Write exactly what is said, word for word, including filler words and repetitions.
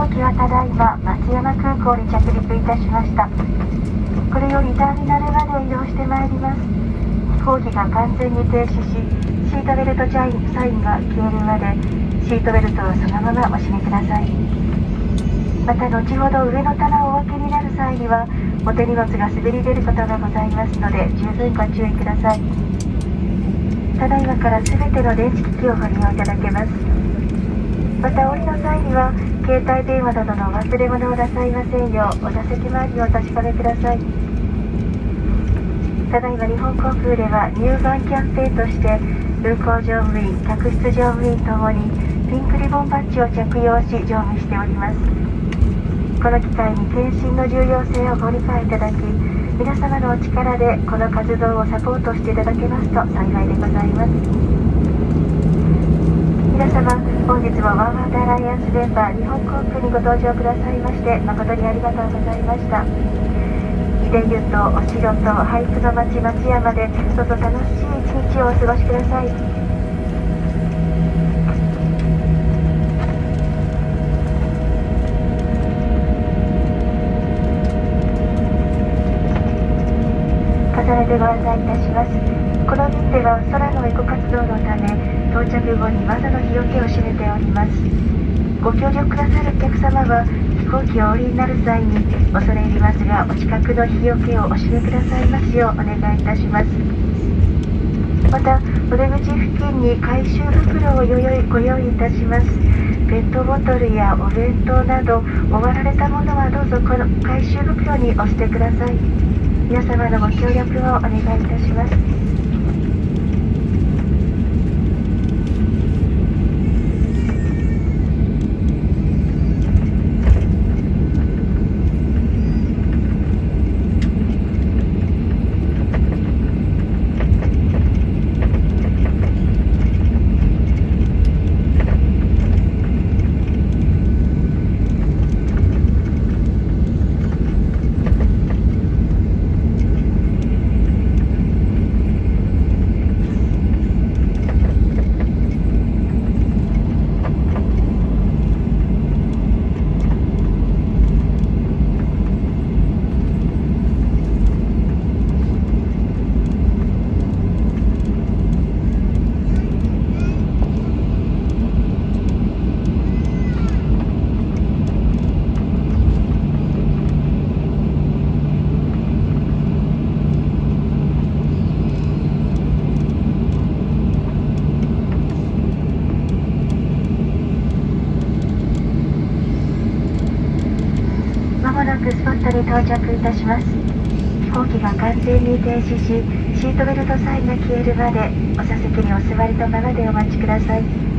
機はただいま松山空港に着陸いたしました。これよりターミナルまで移動してまいります。飛行機が完全に停止し、シートベルトサインが消えるまでシートベルトをそのままお締めください。また後ほど上の棚をお開けになる際にはお手荷物が滑り出ることがございますので十分ご注意ください。ただいまからすべての電子機器をご利用いただけます。また降りの際には携帯電話などの忘れ物をなさいませんようお座席周りをお確かめください。ただいま日本航空では入山キャンペーンとして運航乗務員、客室乗務員ともにピンクリボンバッジを着用し乗務しております。この機会に検診の重要性をご理解いただき、皆様のお力でこの活動をサポートしていただけますと幸いでございます。皆様、本日もワンワールドアライアンスメンバー日本航空にご搭乗くださいまして誠にありがとうございました。秀湯とお城と俳句の町松山でどうぞ楽しい一日をお過ごしください。重ねてご案内いたします。この便では空のエコ活動のため到着後に窓の日よけを閉めております。ご協力くださるお客様は飛行機をお降りになる際に恐れ入りますがお近くの日よけをお閉めくださいますようお願いいたします。またお出口付近に回収袋をご用意いたします。ペットボトルやお弁当など終わられたものはどうぞこの回収袋にお捨てください。皆様のご協力をお願いいたします。スポットに到着いたします。飛行機が完全に停止し、シートベルトサインが消えるまでお座席にお座りのままでお待ちください。